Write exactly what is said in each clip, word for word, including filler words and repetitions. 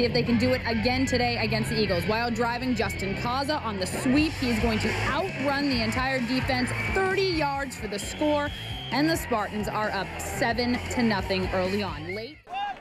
see if they can do it again today against the Eagles. While driving, Justin Causa on the sweep. He's going to outrun the entire defense, thirty yards for the score, and the Spartans are up seven to nothing early on. Late.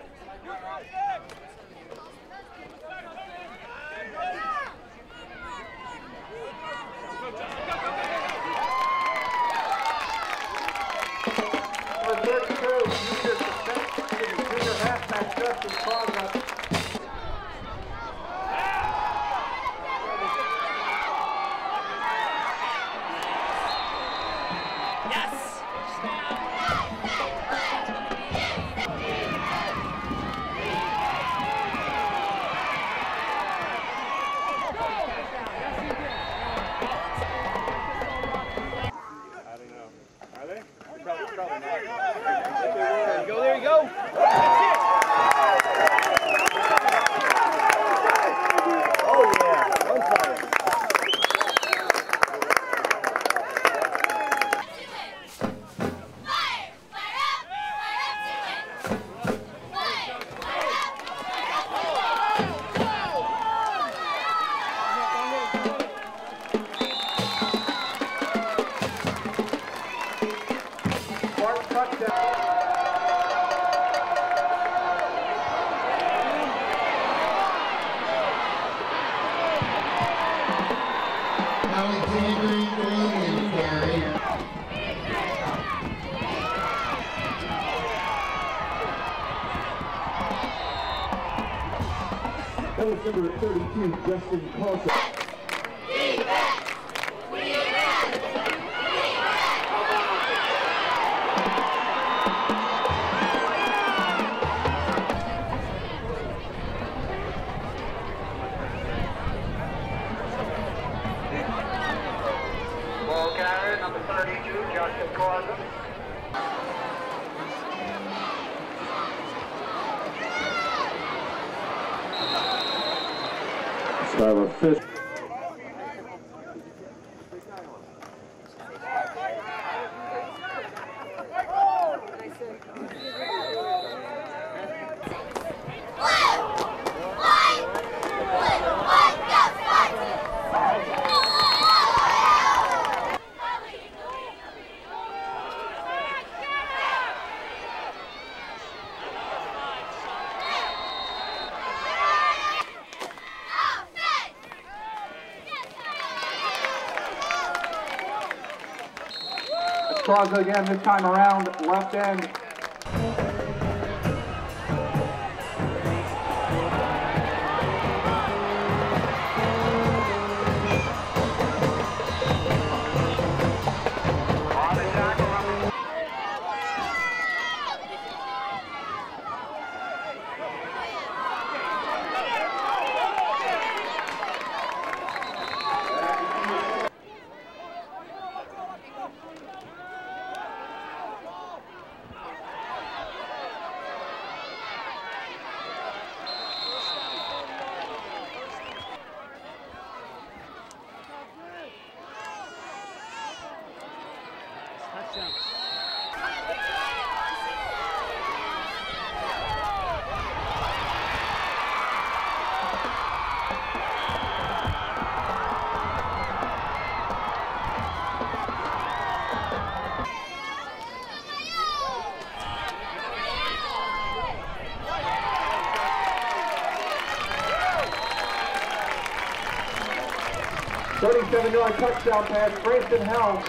That was number thirty-two, Justin Causa. Ball carrier, number thirty-two, Justin Causa. Skylar Fish. Causa again, this time around, left end. thirty-seven yard touchdown pass, Brandon Helm.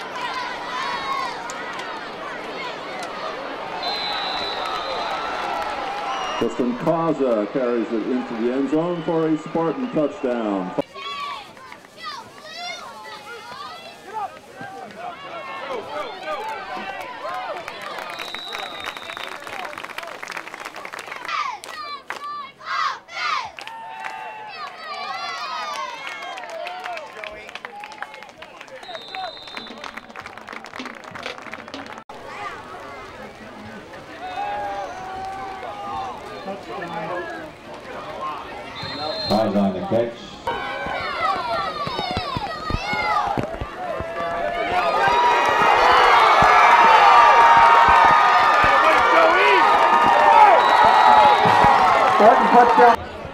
Justin Causa carries it into the end zone for a Spartan touchdown. Causa on the catch. Spartan touchdown.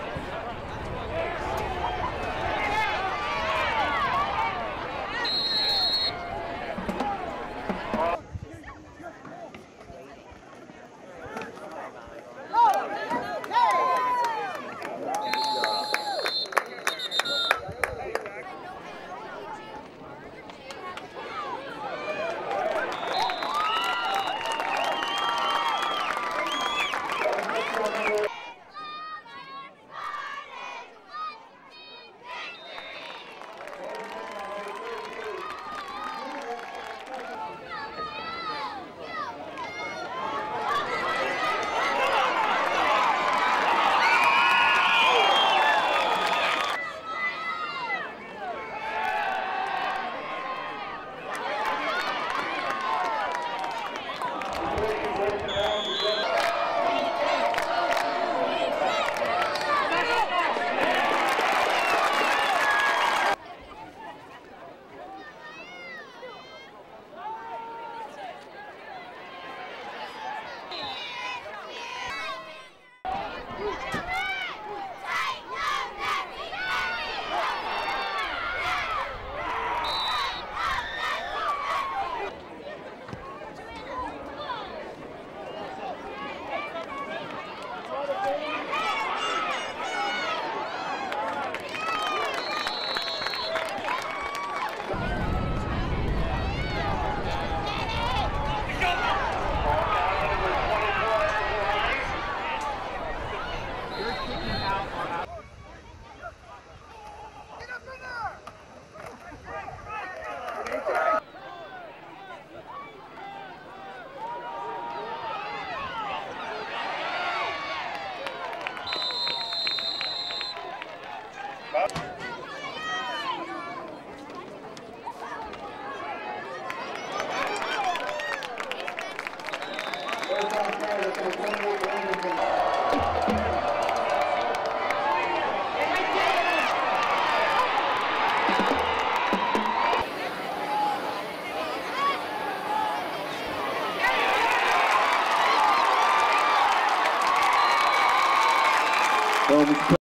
Comes